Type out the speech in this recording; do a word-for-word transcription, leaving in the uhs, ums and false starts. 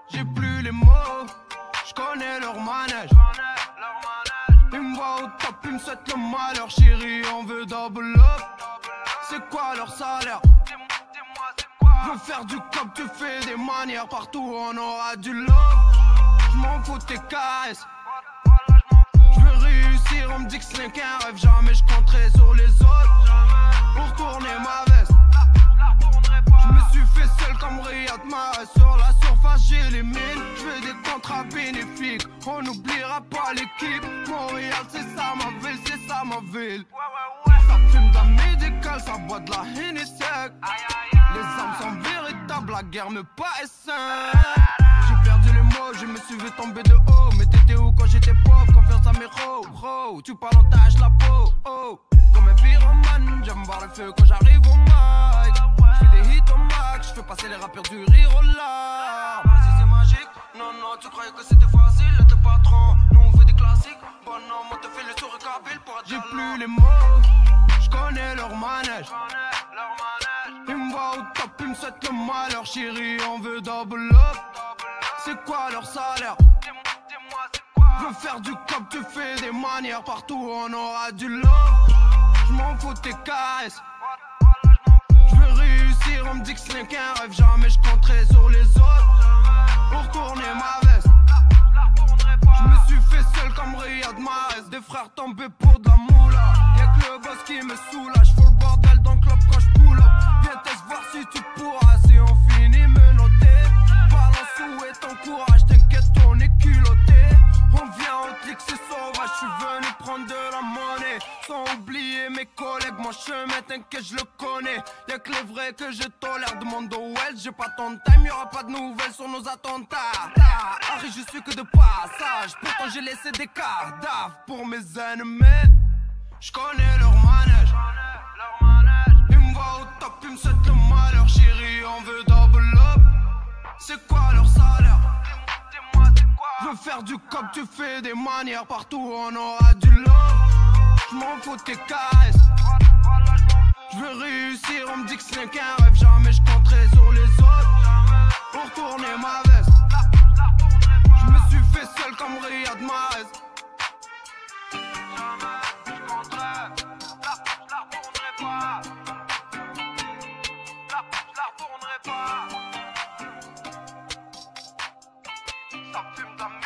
J'ai plus les mots, j'connais leur manège. Ils me voient au top, ils me souhaitent le malheur. Chérie, on veut double up. C'est quoi leur salaire? Veux faire du cop, tu fais des manières. Partout on aura du love. J'm'en fous tes caresses. J'veux réussir, on me dit que ce n'est qu'un rêve. Jamais j'compterai sur les autres pour tourner ma veste. J'me suis fait seul comme Riyad Mahrez. Sur la surface j'ai les mines. J'fais des contrats bénéfiques. On n'oubliera pas l'équipe. Montréal c'est ça ma ville, c'est ça ma ville. Ça fume de la médicale, ça boit de la Henny sec. Les armes sont véritables, la guerre me paraît saine. J'ai perdu les mots, je me suis vu tomber de haut. Mais t'étais où quand j'étais pauvre? Confiance à mes ro, ro. Tu parles en tâche la peau, oh. Comme un pyromane, j'aime voir le feu quand j'arrive au mic. J'fais des hits au max, j'fais passer les rappeurs du rire au larmes. Vas-y c'est magique, non non tu croyais que c'était facile. T'es patron, nous on fait des classiques. Bon non, on te fait le tour kabyle pour être. J'ai plus les mots, j'connais leur manège. Ils me voient au top, ils me souhaitent le malheur. Chérie, on veut double up. C'est quoi leur salaire? Veux faire du cop, tu fais des manières. Partout on aura du love. J'm'en fous tes caresses. J'veux réussir, on me dit que ce n'est qu'un rêve. Jamais j'compterai sur les autres pour tourner ma veste. J'me suis fait seul comme Riyad Mahrez. Des frères tombés pour de la moula. Y'a que le boss qui me soulage. Faut le bordel dans le club quand j'pull up. Viens test voir si tu pourras. Si on finit me noter. Balance où est ton courage. T'inquiète on est culotté. On vient en clic c'est sauvage. J'suis venu prendre de la monnaie. Sans oublier mes collègues. Mon chemin t'inquiète je le connais. Y'a que les vrais que je tolère. Demande au Wells, j'ai pas ton time. Y'aura pas de nouvelles sur nos attentats. Harry je suis que de passage. Pourtant j'ai laissé des cadavres pour mes ennemis. J'connais leur manège. Ils me voient au top, ils me souhaitent le malheur. Chérie, on veut double up. C'est quoi leur salaire? Veux faire du cop, tu fais des manières. Partout on aura du love. J'm'en fous tes caresses. J'veux réussir, on me dit que ce n'est qu'un rêve. Jamais j'compterai sur les autres pour tourner ma veste. J'me suis fait seul comme Riyad Mahrez. Jamais j'compterai, la retournerai pas. La retournerai pas. Ça fume de la